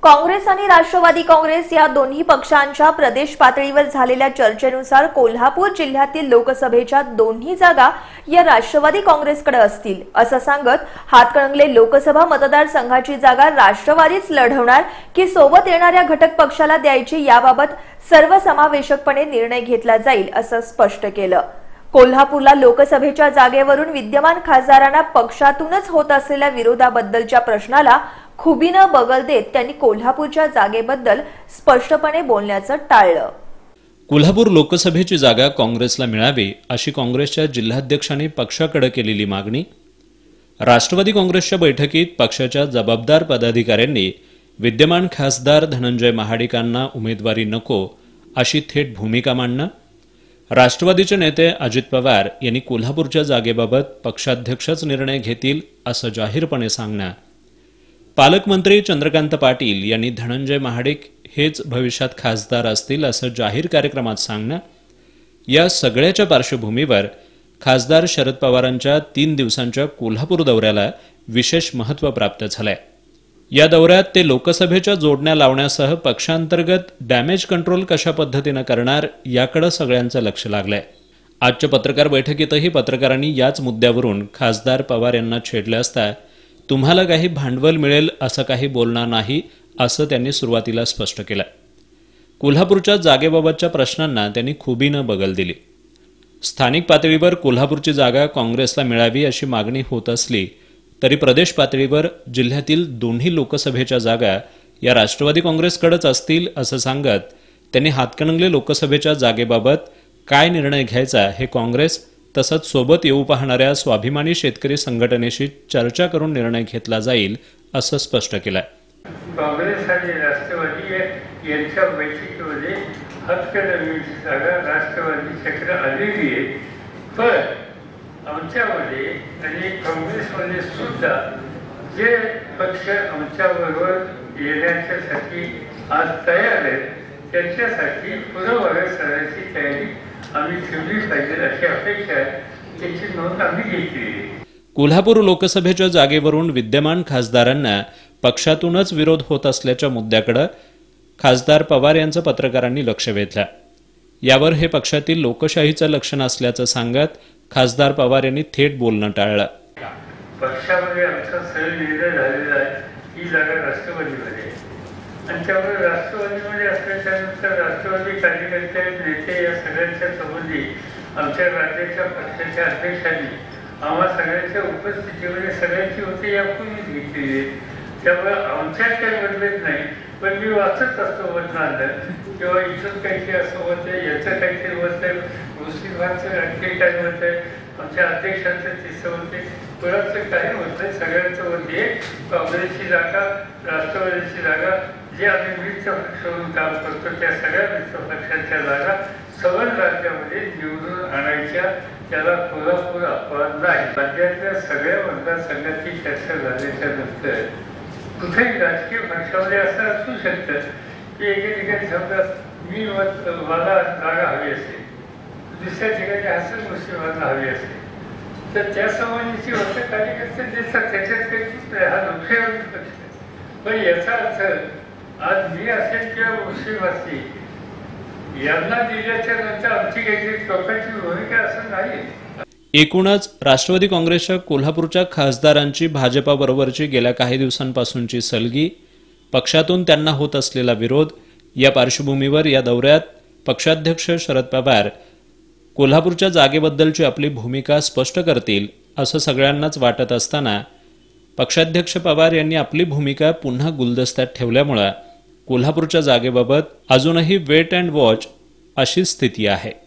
काँग्रेस आणि राष्ट्रवादी काँग्रेस या दोन्ही पक्षांच्या प्रदेश पातळीवर झालेल्या चर्चेनुसार कोल्हापूर जिल्ह्यातील लोकसभेच्या दोन्ही जागा या राष्ट्रवादी काँग्रेसकडे असतील असं सांगत हातकणंगले लोकसभा मतदारसंघाची जागा राष्ट्रवादीच लढवणार की सोबत येणाऱ्या घटक पक्षाला द्यायची याबाबत सर्वसमावेशकपणे निर्णय घेतला जाईल असं स्पष्ट केलं। कोल्हापूरला लोकसभेच्या जागेवरून विद्यमान खासदारांना पक्षातूनच होत असलेल्या विरोधाबद्दलच्या प्रश्नाला खुबीनं बगल देत त्यांनी कोल्हापूरच्या जागेबद्दल स्पष्टपणे बोलण्याचं टाळलं। कोल्हापूर लोकसभेची जागा काँग्रेसला मिळावी अशी काँग्रेसच्या जिल्हाध्यक्षांनी पक्षाकडे केलेली मागणी। राष्ट्रवादी काँग्रेसच्या बैठकीत पक्षाच्या जबाबदार पदाधिकाऱ्यांनी विद्यमान खासदार धनंजय महाडिकांना उमेदवारी नको अशी थेट भूमिका मांडणं। राष्ट्रवादीचे नेते अजित पवार यांनी कोल्हापूरच्या जागेबाबत पक्षाध्यक्षच निर्णय घेतील असं जाहीरपणे सांगणं। पालकमंत्री चंद्रकांत पाटील यांनी धनंजय महाडिक हेच भविष्यात खासदार असतील असं जाहीर कार्यक्रमात सांगणं। या सगळ्याच्या पार्श्वभूमीवर खासदार शरद पवारांच्या 3 दिवसांच्या कोल्हापूर दौऱ्याला विशेष महत्त्व प्राप्त झालंय। या दौऱ्यात ते लोकसभेच्या जोडण्या लावण्यासह पक्षांतर्गत डॅमेज कंट्रोल कशा पद्धतीनं करणार याकडे सगळ्यांचं लक्ष लागलंय। आजच्या पत्रकार बैठकीतही पत्रकारांनी याच मुद्द्यावरून खासदार पवार यांना छेडले असता तुम्हाला काही भांडवल मिळेल असं काही बोलणार नाही असं त्यांनी सुरुवातीला स्पष्ट केलं। कोल्हापूरच्या जागेबाबतच्या प्रश्नांना त्यांनी खुबीनं बगल दिली। स्थानिक पातळीवर कोल्हापूरची जागा काँग्रेसला मिळावी अशी मागणी होत असली तरी प्रदेश पातळीवर जिल्ह्यातील दोन्ही लोकसभेच्या जागा या राष्ट्रवादी काँग्रेसकडेच असतील असं सांगत त्यांनी हातकणंगले लोकसभेच्या जागेबाबत काय निर्णय घ्यायचा हे काँग्रेस तसंच सोबत येऊ पाहणाऱ्या स्वाभिमानी शेतकरी संघटनेशी चर्चा करून निर्णय घेतला जाईल असं स्पष्ट केलं। काँग्रेस आणि राष्ट्रवादी यांच्या बैठकीमध्ये हातकणंगलेची जागा राष्ट्रवादीच्याकडे आलेली आहे, पण आमच्यामध्ये आणि काँग्रेसमध्ये सुद्धा जे पक्ष आमच्याबरोबर येण्यासाठी आज तयार आहेत त्यांच्यासाठी पुढे करण्याची तयारी आम्ही ठेवली पाहिजे अशी अपेक्षा आहे, त्याची नोंद आम्ही घेतली। कोल्हापूर लोकसभेच्या जागेवरून विद्यमान खासदारांना पक्षातूनच विरोध होत असल्याच्या मुद्द्याकडे खासदार पवार यांचं पत्रकारांनी लक्ष वेधलं। यावर हे पक्षातील लोकशाहीचं लक्षण असल्याचं सांगत खासदार पवार यांनी थेट बोलणं टाळलं। पक्षामध्ये आमचा सरळ निर्णय झालेला आहे, ही जागा राष्ट्रवादीमध्ये आणि त्यामुळे राष्ट्रवादीमध्ये असल्याच्यानंतर राष्ट्रवादी कार्यकर्ते नेते या सगळ्यांच्या संबंधी आमच्या राज्याच्या पक्षाच्या अध्यक्षांनी आम्हा सगळ्यांच्या उपस्थितीमध्ये सगळ्यांची होती यापूर्वीच घेतलेली आहे। त्यामुळे आमच्यात काही बदलत नाही, पण मी वाचत असतो बदनांतर किंवा इथून काहीतरी असं होतं, याचं काहीतरी होतं, मुस्लिमांचं आणखी काय होतंय, आमच्या अध्यक्षांचं तिसं होते, कोणाचं काही होत नाही, सगळ्यांचं होते। काँग्रेसची जागा राष्ट्रवादीची जागा जे आम्ही मित्र पक्ष म्हणून काम करतो त्या सगळ्या मित्र पक्षांच्या जागा सवर्ण राज्यामध्ये निवडून आणायच्या, त्याला कोल्हापूर अपवाद नाही। राज्यातल्या सगळ्या मतदारसंघाची चर्चा झाल्याच्या नंतर कुठेही राजकीय पक्षामध्ये असं असू शकतं की एके ठिकाणी समजा मला जागा हवी असेल, दुसऱ्या ठिकाणी असं मुस्लिमांना हवी असेल तर त्या संबंधीची होतं कार्यकर्ते देतात, त्याच्यात काही हा लोकशाही पक्ष। पण याचा अर्थ आज मी असेल किंवा मुस्लिम असतील यांना दिल्याच्या नंतर आमची काहीतरी टोकाची भूमिका असं नाही। एकूणच राष्ट्रवादी काँग्रेसच्या कोल्हापूरच्या खासदारांची भाजपाबरोबरची गेल्या काही दिवसांपासूनची सलगी, पक्षातून त्यांना होत असलेला विरोध या पार्श्वभूमीवर या दौऱ्यात पक्षाध्यक्ष शरद पवार कोल्हापूरच्या जागेबद्दलची आपली भूमिका स्पष्ट करतील असं सगळ्यांनाच वाटत असताना पक्षाध्यक्ष पवार यांनी आपली भूमिका पुन्हा गुलदस्त्यात ठेवल्यामुळे कोल्हापूरच्या जागेबाबत अजूनही वेट अँड वॉच अशी स्थिती आहे।